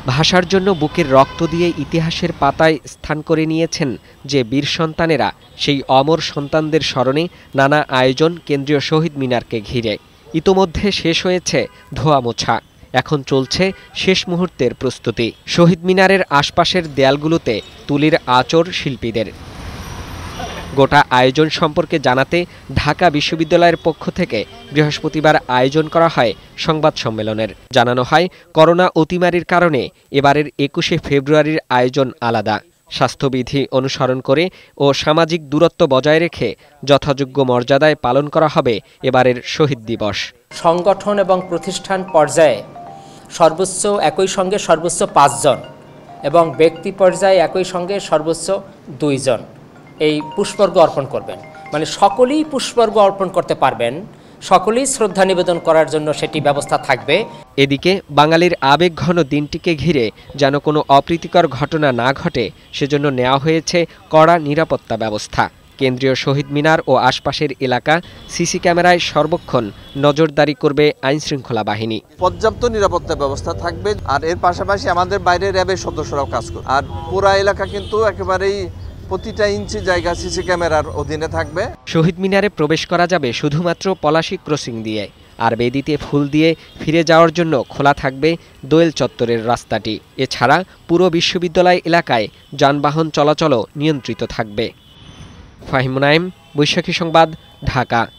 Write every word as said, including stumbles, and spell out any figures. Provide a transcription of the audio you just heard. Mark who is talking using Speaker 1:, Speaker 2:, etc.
Speaker 1: ভাষার জন্য বুকের রক্ত দিয়ে ইতিহাসের পাতায় স্থান করে নিয়েছেন যে বীর সন্তানেরা, সেই অমর সন্তানদের স্মরণে নানা আয়োজন কেন্দ্রীয় শহীদ মিনারকে ঘিরে। ইতোমধ্যে শেষ হয়েছে ধোয়া মোছা, এখন চলছে শেষ মুহূর্তের প্রস্তুতি। শহীদ মিনারের আশপাশের দেয়ালগুলোতে তুলির আঁচড় শিল্পীদের। গোটা আয়োজন সম্পর্কে জানাতে ঢাকা বিশ্ববিদ্যালয়ের পক্ষ থেকে বৃহস্পতিবার আয়োজন করা হয় সংবাদ সম্মেলনের। জানানো হয়, করোনা অতিমারির কারণে এবারের একুশে ফেব্রুয়ারির আয়োজন আলাদা। স্বাস্থ্যবিধি অনুসরণ করে ও সামাজিক দূরত্ব বজায় রেখে যথাযোগ্য মর্যাদায় পালন করা হবে এবারের শহীদ দিবস।
Speaker 2: সংগঠন এবং প্রতিষ্ঠান পর্যায়ে সর্বোচ্চ একই সঙ্গে সর্বোচ্চ পাঁচজন এবং ব্যক্তি পর্যায়ে একই সঙ্গে সর্বোচ্চ দুইজন এই পুষ্পর্ঘ অর্পণ করবেন। মানে সকলেই পুষ্পর্ঘ অর্পণ করতে পারবেন, সকলেই শ্রদ্ধা নিবেদন করার জন্য সেটি ব্যবস্থা থাকবে।
Speaker 1: এদিকে বাঙালির আবেগঘন দিনটিকে ঘিরে যেন কোনো অপ্রীতিকর ঘটনা না ঘটে, সেজন্য নেওয়া হয়েছে কড়া নিরাপত্তা ব্যবস্থা। কেন্দ্রীয় শহীদ মিনার ও আশপাশের এলাকা সিসি ক্যামেরায় সর্বক্ষণ নজরদারি করবে আইনশৃঙ্খলা বাহিনী।
Speaker 3: পর্যাপ্ত নিরাপত্তা ব্যবস্থা থাকবে, আর এর পাশাপাশি আমাদের বাইরে র্যাবের সদস্যরাও কাজ করবে। আর পুরা এলাকা কিন্তু একেবারেই প্রতিটা ইঞ্চি জায়গা সিসি ক্যামেরার অধীনে থাকবে।
Speaker 1: শহীদ মিনারে প্রবেশ করা যাবে শুধুমাত্র পলাশী ক্রসিং দিয়ে, আর বেদিতে ফুল দিয়ে ফিরে যাওয়ার জন্য খোলা থাকবে দোয়েল চত্বরের রাস্তাটি। এছাড়া পুরো বিশ্ববিদ্যালয় এলাকায় যানবাহন চলাচলও নিয়ন্ত্রিত থাকবে। ফাহিম নাইম, বৈশাখী সংবাদ, ঢাকা।